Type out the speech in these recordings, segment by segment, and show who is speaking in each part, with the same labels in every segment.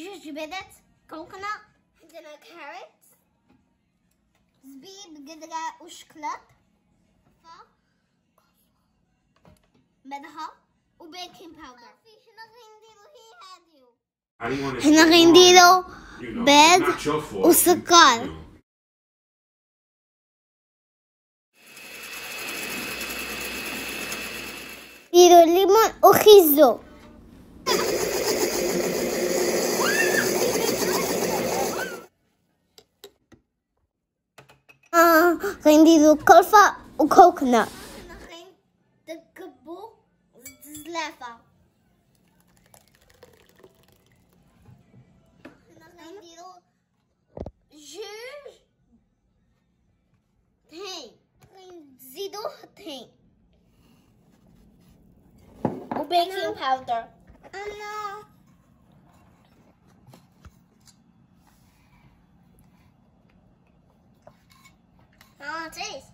Speaker 1: جبنت coconut عندنا carrot زبيب قدرة وشوكولات ملح وبيكنج باودر هنا غنديرو بيض وسكر نديرو ليمون وخيزو غنديرو كلفة وكوكونات نكبو زلافة غنديرو جوج طحين نزيدو طحين وبيكنج باودر أنا taste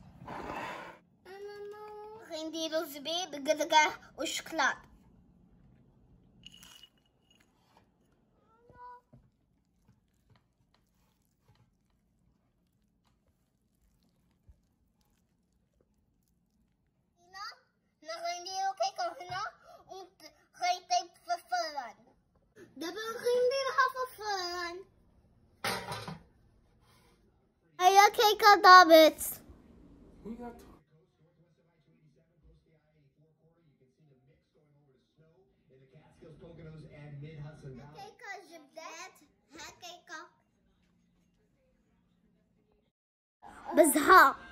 Speaker 1: غنديرو زبيب قدقة وشوكولات هنا غنديرو كيكة هنا وغيطيب في الفرن دابا غنديرها في الفرن هيا كيكة طابت هكيكة جبدات هكيكة بزها